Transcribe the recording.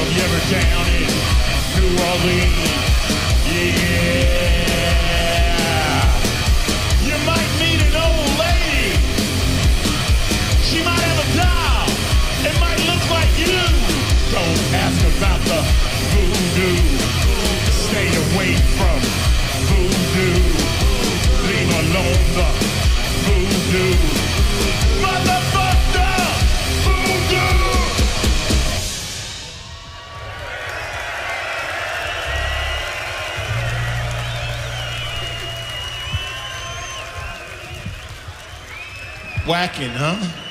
you ever down in New Orleans, yeah. You might meet an old lady. She might have a doll. It might look like you. Don't ask about the voodoo. Stay away from voodoo. Leave alone the voodoo. Motherfucker! Voodoo! Wacken, huh?